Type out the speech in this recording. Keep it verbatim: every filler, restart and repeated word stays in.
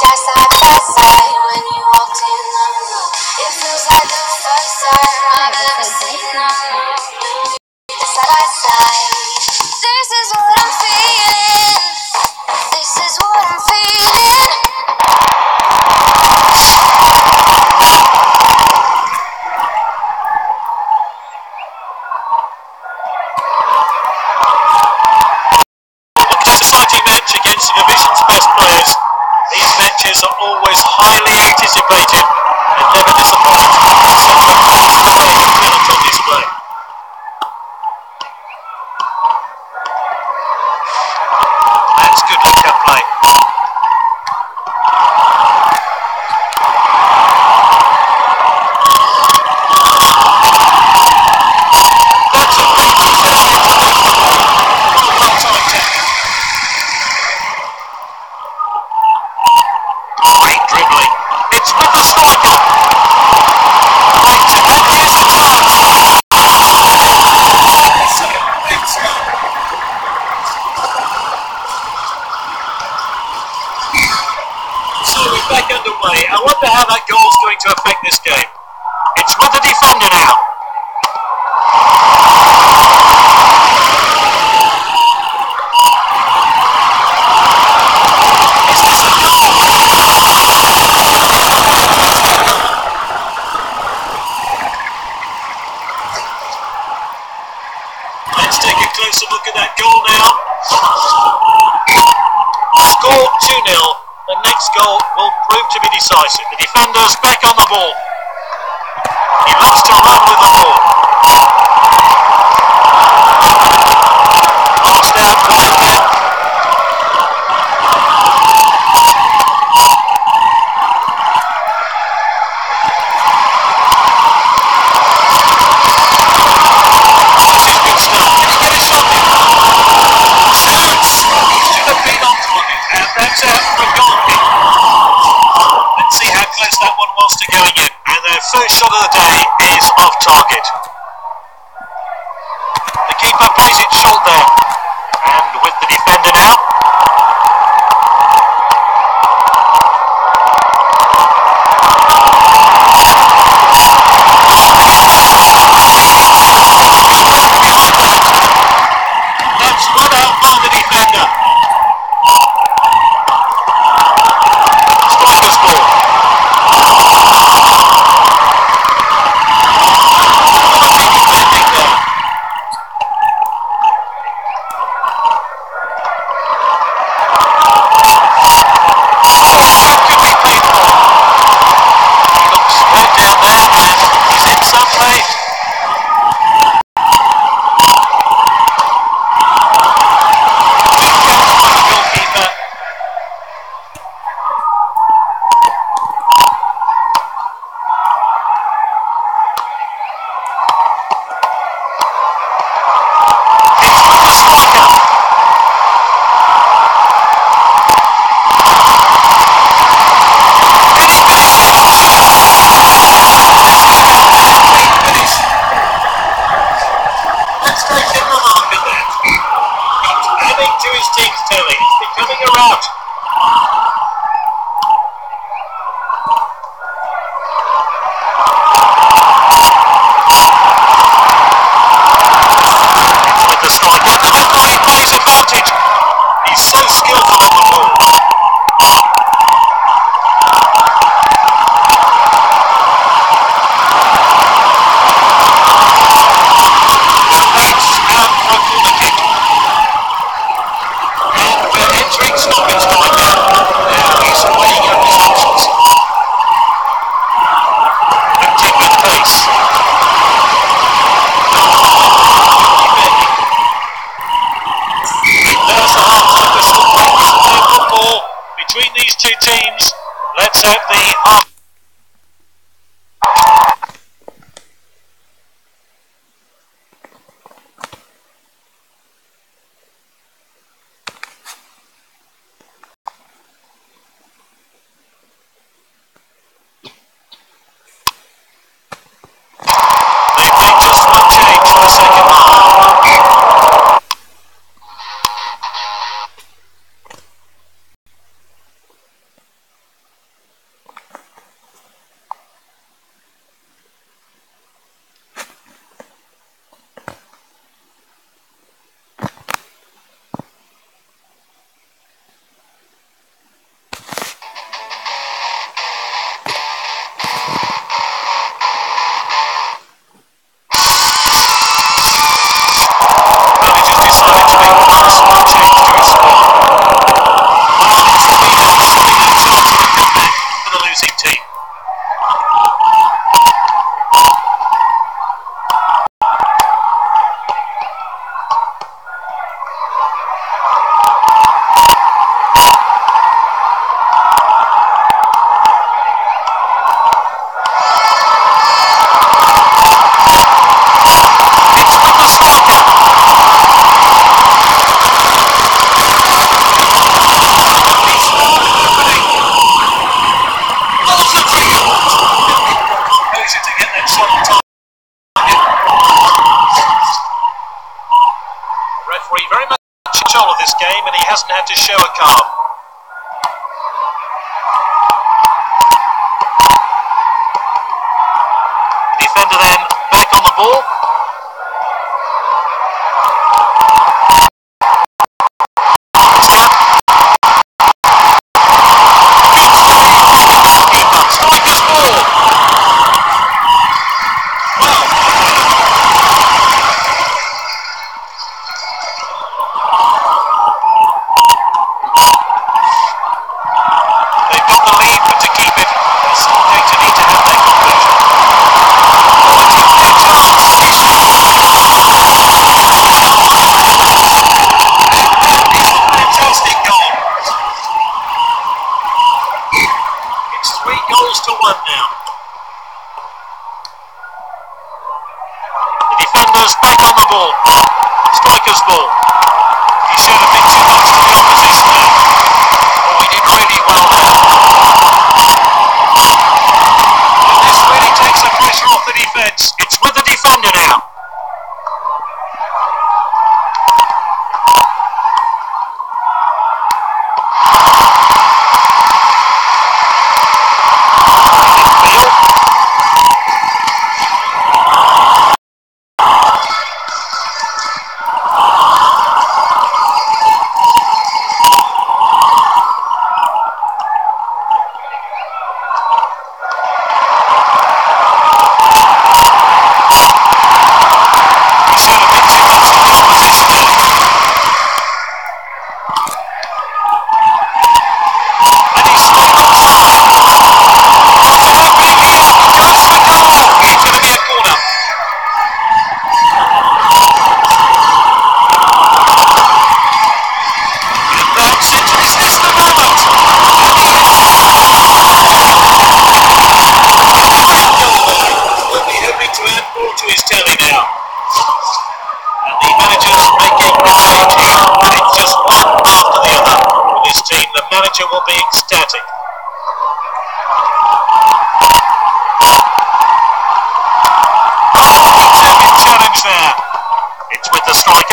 that side by side when you walked in the room. It feels like the first time I've ever seen them. Side by side. This is what I'm feeling. This is what I'm feeling. Match against the division's best players. These matches are always highly anticipated and never disappoint. So the talent on display. That's good link-up play. That's a great dribbling. It's with the striker. Right, and here's the chance. So we're back underway. I wonder how that goal is going to affect this game. It's with the defender now. Is this a goal? Let's take a closer look at that goal now. Scored two nil. The next goal will prove to be decisive. The defender's back on the ball. He looks to run with the ball. Passed out wide there. This is good stuff. Can he get a shot in? Shoots! Should have been on target. And that's out for a goal kick. Let's see how close that one was to going in. And their first shot of the day is off target. The keeper plays it short there. And with the defender now. That's run out by the defender. Striker's ball. Quality defending there. Oh, that could be painful. He looks right down there and he's in some pain. Good catch by the goalkeeper. It's with the striker. Can he finish it? Great finish. Let's take a remark at that. He's adding to his team's tally. It's becoming a rout. It's with the striker. And look how he plays advantage. He's so skillful on the ball. And that's out for a corner kick. And we're entering stoppage time now. Now he's weighing up his options. Acting with pace. There's the half-time whistle. It's play football between these two teams. Let's hope the half. They've made just one change for the second half. show a card. The defender then back on the ball. Striker's ball. Well, they've got the lead, but to keep it, they're still going to need to have their conclusion. Fantastic goal. It's three goals to one now. The defender's back on the ball. Striker's ball. He showed a bit too much to the opposition there. Oh, he did really well there. And this really takes the pressure off the defence. It's with the defender now. Will be ecstatic. Second challenge there. It's with the striker